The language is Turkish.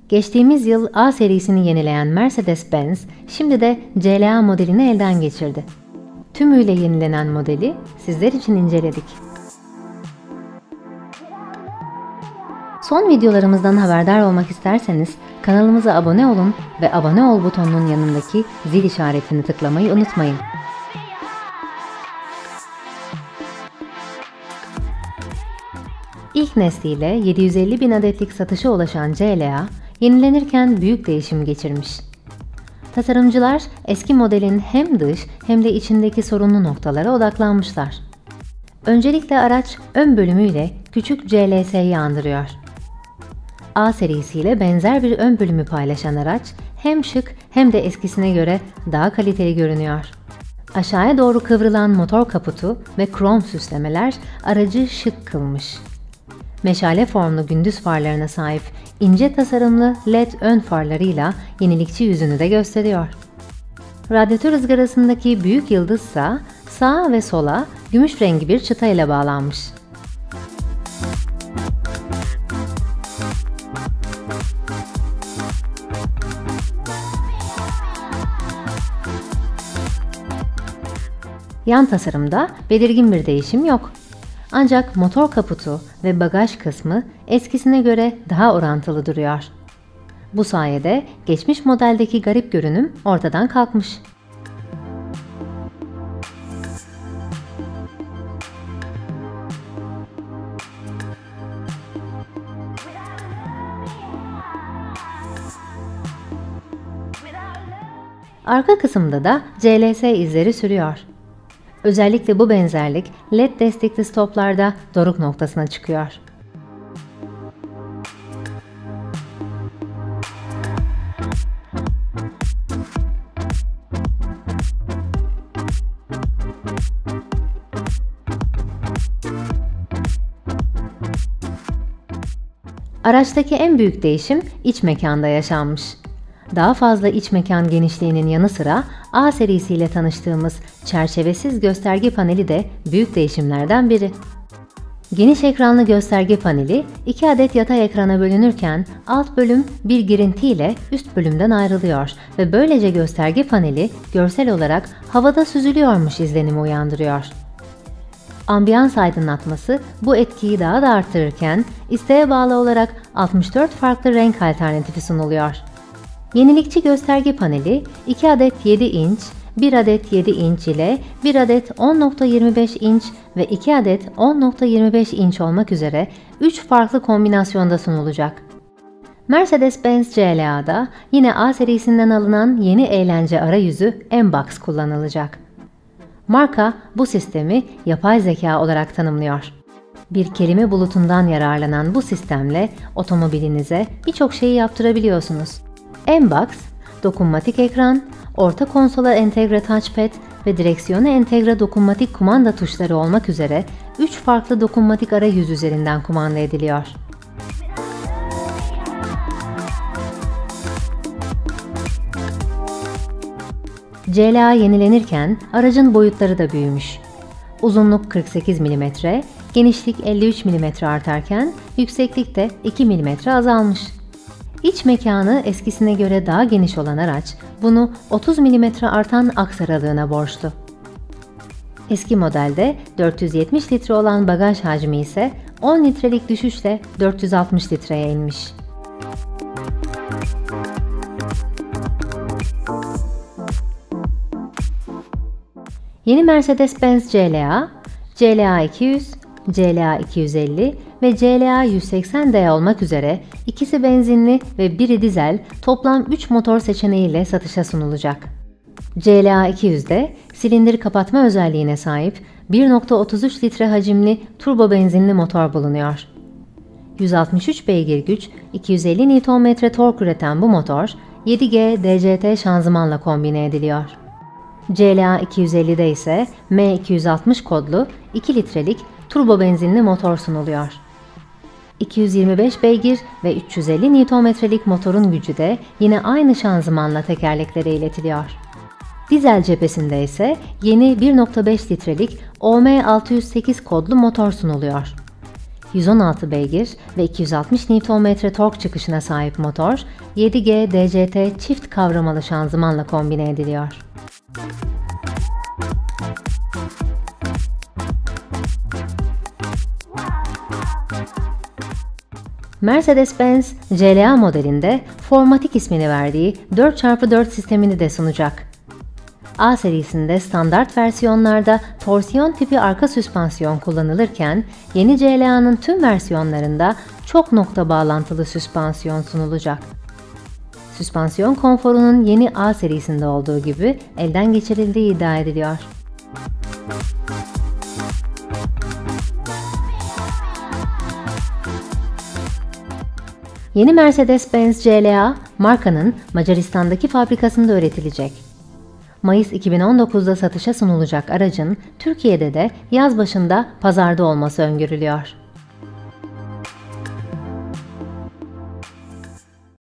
Geçtiğimiz yıl A serisini yenileyen Mercedes-Benz şimdi de CLA modelini elden geçirdi. Tümüyle yenilenen modeli sizler için inceledik. Son videolarımızdan haberdar olmak isterseniz kanalımıza abone olun ve abone ol butonunun yanındaki zil işaretini tıklamayı unutmayın. İlk nesliyle 750.000 adetlik satışa ulaşan CLA, yenilenirken büyük değişim geçirmiş. Tasarımcılar eski modelin hem dış hem de içindeki sorunlu noktalara odaklanmışlar. Öncelikle araç ön bölümüyle küçük CLS'yi andırıyor. A serisiyle benzer bir ön bölümü paylaşan araç hem şık hem de eskisine göre daha kaliteli görünüyor. Aşağıya doğru kıvrılan motor kaputu ve krom süslemeler aracı şık kılmış. Meşale formlu gündüz farlarına sahip ince tasarımlı LED ön farlarıyla yenilikçi yüzünü de gösteriyor. Radyatör ızgarasındaki büyük yıldızsa sağa ve sola gümüş rengi bir çıta ile bağlanmış. Yan tasarımda belirgin bir değişim yok. Ancak motor kaputu ve bagaj kısmı eskisine göre daha orantılı duruyor. Bu sayede geçmiş modeldeki garip görünüm ortadan kalkmış. Arka kısımda da CLS izleri sürüyor. Özellikle bu benzerlik LED destekli stoplarda doruk noktasına çıkıyor. Araçtaki en büyük değişim iç mekanda yaşanmış. Daha fazla iç mekan genişliğinin yanı sıra A serisiyle tanıştığımız çerçevesiz gösterge paneli de büyük değişimlerden biri. Geniş ekranlı gösterge paneli 2 adet yatay ekrana bölünürken alt bölüm bir girinti ile üst bölümden ayrılıyor ve böylece gösterge paneli görsel olarak havada süzülüyormuş izlenimi uyandırıyor. Ambiyans aydınlatması bu etkiyi daha da artırırken isteğe bağlı olarak 64 farklı renk alternatifi sunuluyor. Yenilikçi gösterge paneli 2 adet 7 inç, 1 adet 7 inç ile 1 adet 10.25 inç ve 2 adet 10.25 inç olmak üzere 3 farklı kombinasyonda sunulacak. Mercedes-Benz CLA'da yine A serisinden alınan yeni eğlence arayüzü M-Box kullanılacak. Marka bu sistemi yapay zeka olarak tanımlıyor. Bir kelime bulutundan yararlanan bu sistemle otomobilinize birçok şeyi yaptırabiliyorsunuz. M-Box, dokunmatik ekran, orta konsola entegre touchpad ve direksiyona entegre dokunmatik kumanda tuşları olmak üzere 3 farklı dokunmatik arayüz üzerinden kumanda ediliyor. CLA yenilenirken aracın boyutları da büyümüş. Uzunluk 48 mm, genişlik 53 mm artarken yükseklik de 2 mm azalmış. İç mekanı eskisine göre daha geniş olan araç bunu 30 mm artan aks aralığına borçlu. Eski modelde 470 litre olan bagaj hacmi ise 10 litrelik düşüşle 460 litreye inmiş. Yeni Mercedes-Benz CLA, CLA 200, CLA 250 ve CLA 180D olmak üzere ikisi benzinli ve biri dizel toplam 3 motor seçeneğiyle satışa sunulacak. CLA 200'de silindir kapatma özelliğine sahip 1.33 litre hacimli turbo benzinli motor bulunuyor. 163 beygir güç, 250 Nm tork üreten bu motor 7G DCT şanzımanla kombine ediliyor. CLA 250'de ise M260 kodlu 2 litrelik turbo benzinli motor sunuluyor. 225 beygir ve 350 Nm'lik motorun gücü de yine aynı şanzımanla tekerleklere iletiliyor. Dizel cephesinde ise yeni 1.5 litrelik OM608 kodlu motor sunuluyor. 116 beygir ve 260 Nm tork çıkışına sahip motor, 7G DCT çift kavramalı şanzımanla kombine ediliyor. Mercedes-Benz CLA modelinde Formatic ismini verdiği 4x4 sistemini de sunacak. A serisinde standart versiyonlarda torsiyon tipi arka süspansiyon kullanılırken, yeni CLA'nın tüm versiyonlarında çok nokta bağlantılı süspansiyon sunulacak. Süspansiyon konforunun yeni A serisinde olduğu gibi elden geçirildiği iddia ediliyor. Yeni Mercedes-Benz CLA, markanın Macaristan'daki fabrikasında üretilecek. Mayıs 2019'da satışa sunulacak aracın Türkiye'de de yaz başında pazarda olması öngörülüyor.